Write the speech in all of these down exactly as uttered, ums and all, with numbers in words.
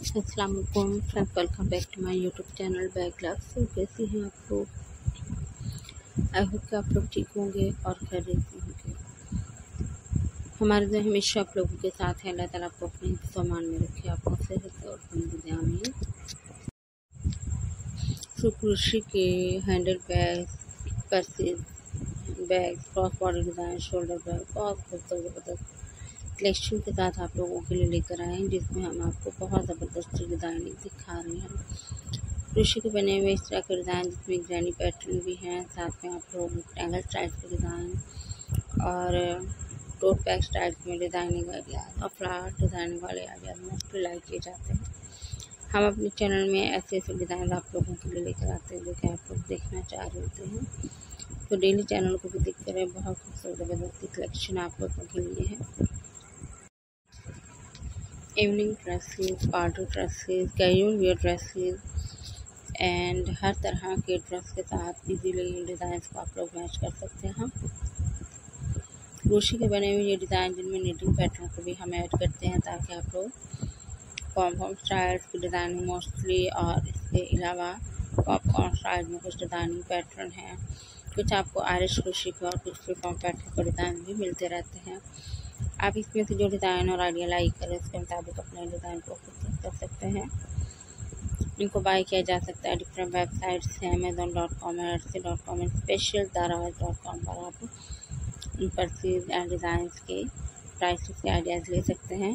अस्सलाम वालेकुम friends, welcome back to my YouTube channel back love. So कैसे हैं आप लोग? आई होप कि आप लोग ठीक होंगे और खैरियत से होंगे। हमारे जो हमेशा आप लोगों के साथ है। अल्लाह ताला आपको अपने सामान में रखे, आपको सेहत और तंदुरुस्ती में। सो कृषि के handle bag, purses, bag, cross body design, shoulder bag बहुत खूबसूरत ज़बरदस्त कलेक्शन के साथ आप लोगों के लिए लेकर आए हैं, जिसमें हम आपको बहुत ज़बरदस्त डिज़ाइनिंग दिखा रहे हैं। कृषि के बने हुए इस तरह के डिज़ाइन, जिसमें ग्रैनी पैटर्न भी हैं, साथ में आप लोग ट्रायंगल स्टाइल के डिज़ाइन और टोट बैग स्टाइल में डिज़ाइनिंग आइडियाज़ और फ्लावर डिज़ाइनिंग वाले आइडियाज़ मोस्टली लाइक किए जाते हैं। हम अपने चैनल में ऐसे ऐसे डिज़ाइन आप लोगों के लिए लेकर आते हैं जो कि आप लोग देखना चाह रहे होते हैं। तो डेली चैनल को भी देखते रहे, बहुत खूबसूरत ज़बरदस्ती कलेक्शन आप लोगों के लिए है। Evening dresses, party dresses, casual wear dresses and हर तरह के ड्रेस के साथ इजीली इन डिज़ाइंस को आप लोग मैच कर सकते हैं। क्रोशे के बने हुए ये डिज़ाइन, जिनमें निटिंग पैटर्न को भी हम ऐड करते हैं, ताकि आप लोग पॉम स्टाइल्स की डिज़ाइनिंग मोस्टली, और इसके अलावा पॉपकॉर्न स्टाइल में कुछ डिज़ाइनिंग पैटर्न है, कुछ आपको आयरिश क्रोशे के और कुछ फ्रीफॉर्म पैटर्न के डिज़ाइन भी मिलते रहते हैं। आप इसमें से जो डिज़ाइन और आइडिया लाइक करें, उसके मुताबिक अपने डिज़ाइन को खुद कर सकते हैं। इनको बाय किया जा सकता है डिफरेंट वेबसाइट्स हैं, Amazon dot com, Etsy dot com, special Daraz dot com पर आप इन परचेज एंड डिज़ाइंस के प्राइसेस के आइडियाज़ ले सकते हैं।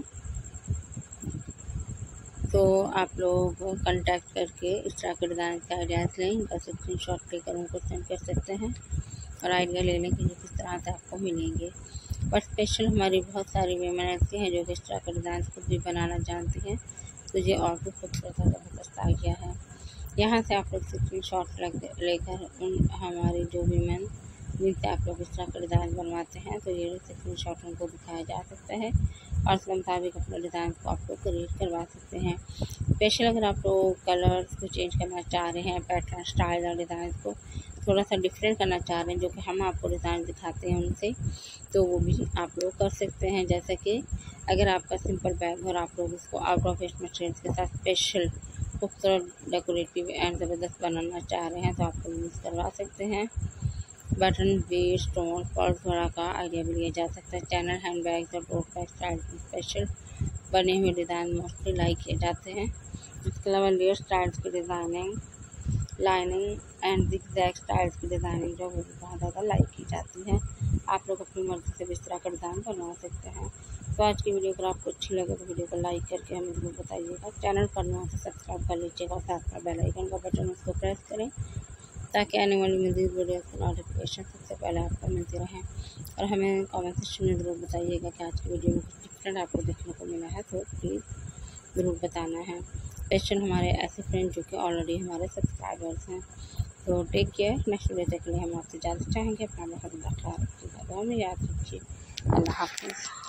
तो आप लोग कांटेक्ट करके इस तरह के डिज़ाइन के आइडियाज़ लें, इनका स्क्रीन शॉट लेकर उनको सेंड कर सकते हैं और आइडिया ले लें कि ये किस तरह से आपको मिलेंगे। और स्पेशल हमारी बहुत सारी वेमेन ऐसी हैं जो कि इस तरह के डिज़ाइन खुद भी बनाना जानती हैं, तो ये और भी खूबसूरत ज़बरदस्त आइडिया है। यहाँ से आप लोग स्क्रीन शॉट लेकर उन हमारी जो वीमेन जिनसे आप लोग इस तरह के डिज़ाइन बनवाते हैं, तो ये स्क्रीन शॉट उनको दिखाया जा सकता है और उसके मुताबिक अपने डिज़ाइन को आप लोग क्रिएट करवा सकते हैं। स्पेशल अगर आप लोग कलर्स को चेंज करना चाह रहे हैं, पैटर्न स्टाइल और डिज़ाइन को थोड़ा सा डिफरेंट करना चाह रहे हैं, जो कि हम आपको डिज़ाइन दिखाते हैं उनसे, तो वो भी आप लोग कर सकते हैं। जैसे कि अगर आपका सिंपल बैग हो और आप लोग उसको आउट ऑफ वेस्ट मटेरियल के साथ स्पेशल खूबसूरत डेकोरेटिव एंड ज़बरदस्त बनाना चाह रहे हैं, तो आप लोग यूज़ करवा सकते हैं। बटन, बीड, स्टोन, पर्ल्स वगैरह का आइडिया भी लिया जा सकता है। चैनल हैंड बैग्स और टोट बैग स्टाइल में स्पेशल बने हुए डिज़ाइन मोस्टली लाइक किए जाते हैं। इसके अलावा लेयर स्टाइल्स की designing, lining and zigzag styles की डिज़ाइनिंग जो वो बहुत ज़्यादा लाइक की जाती है। आप लोग अपनी मर्ज़ी से इस तरह का डिज़ाइन बनवा सकते हैं। तो आज की वीडियो अगर आपको अच्छी लगे तो वीडियो को लाइक करके हमें ज़रूर बताइएगा। चैनल पर नया तो सब्सक्राइब कर लीजिएगा और साथ में बेल आइकन का बटन उसको प्रेस करें, ताकि आने वाली मज़ीद वीडियो की नोटिफिकेशन सबसे पहले आपको मिलती रहें। और हमें कमेंट सेक्शन में ज़रूर बताइएगा कि आज की वीडियो में कुछ डिफरेंट आपको देखने को मिला है, तो प्लीज़ ज़रूर बताना है। स्पेशल हमारे ऐसे फ्रेंड जो कि ऑलरेडी हमारे सब्सक्राइबर्स हैं। तो टेक केयर। नेक्स्ट वीडियो तक के लिए हम आपसे इजाज़त चाहेंगे। अपना बहुत ख्याल रखिएगा, दुआ में याद रखिए। अल्लाह हाफ़िज़।